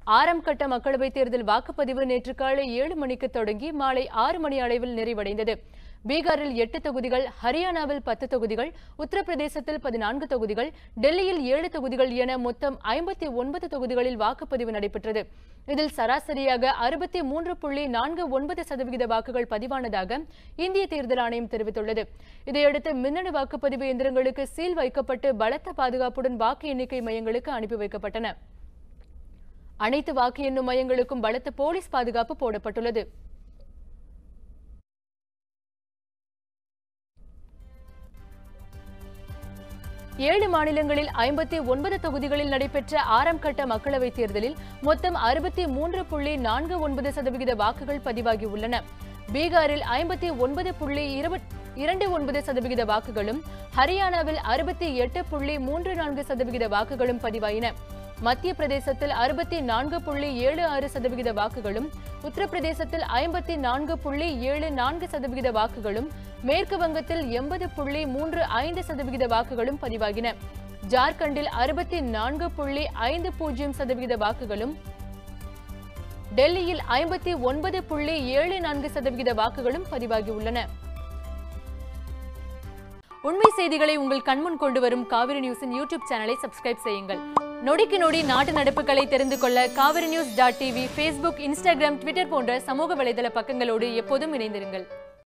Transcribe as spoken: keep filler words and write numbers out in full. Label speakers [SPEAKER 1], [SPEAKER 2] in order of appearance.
[SPEAKER 1] ஆறாம் கட்ட மக்களவைத் தேர்தல் வாக்குப்பதிவு நேற்று காலை ஏழு மணிக்கு தொடங்கி மாலை ஆறு மணி அளவில் நிறைவடைந்தது. பீகாரில் எட்டு தொகுதிகள், ஹரியானாவில் பத்து தொகுதிகள், உத்தரப்பிரதேசத்தில் பதினான்கு தொகுதிகள், டெல்லியில் ஏழு தொகுதிகள் என மொத்தம் ஐம்பத்தி ஒன்பது தொகுதிகளில் வாக்குப்பதிவு நடைபெற்றது. இதில் சராசரியாக அறுபத்தி மூன்று புள்ளி நான்கு ஒன்பது சதவிகித வாக்குகள் பதிவானதாக இந்திய தேர்தல் ஆணையம் தெரிவித்துள்ளது. இதையடுத்து மின்னணு வாக்குப்பதிவு இயந்திரங்களுக்கு சீல் வைக்கப்பட்டு பலத்த பாதுகாப்புடன் வாக்கு எண்ணிக்கை மையங்களுக்கு அனுப்பி வைக்கப்பட்டன. அனைத்து வாக்கு எண்ணும் மையங்களுக்கும் பலத்த போலீஸ் பாதுகாப்பு போடப்பட்டுள்ளது. ஏழு மாநிலங்களில் ஐம்பத்தி ஒன்பது தொகுதிகளில் நடைபெற்ற ஆறாம் கட்ட மக்களவைத் தேர்தலில் மொத்தம் அறுபத்தி மூன்று புள்ளி நான்கு ஒன்பது சதவிகித வாக்குகள் பதிவாகியுள்ளன. பீகாரில் ஐம்பத்தி ஒன்பது புள்ளி இரண்டு ஒன்பது சதவிகித வாக்குகளும், ஹரியானாவில் அறுபத்தி எட்டு புள்ளி மூன்று நான்கு சதவிகித வாக்குகளும் பதிவாயின. மத்திய பிரதேசத்தில் அறுபத்தி நான்கு புள்ளி ஏழு ஆறு சதவிகித வாக்குகளும், உத்தரப்பிரதேசத்தில் ஐம்பத்தி நான்கு புள்ளி ஏழு நான்கு சதவிகித வாக்குகளும், மேற்கு வங்கத்தில் எண்பது புள்ளி மூன்று ஐந்து சதவிகித வாக்குகளும் பதிவாகின. ஜார்க்கண்டில் அறுபத்தி நான்கு புள்ளி ஐந்து பூஜ்ஜியம் சதவிகித வாக்குகளும், டெல்லியில் ஐம்பத்தி ஒன்பது புள்ளி ஏழு நான்கு சதவிகித வாக்குகளும் பதிவாகியுள்ளன. உண்மை செய்திகளை உங்கள் கண்முன் கொண்டு வரும் காவிரி நியூஸின் யூடியூப் சேனலை சப்ஸ்கிரைப் செய்யுங்கள். நொடிக்கு நொடி நாட்டு நடப்புகளை தெரிந்து கொள்ள Kaveri news dot TV, Facebook, Instagram, Twitter போன்ற சமூக வலைதள பக்கங்களோடு எப்போதும் இணைந்திருங்கள்.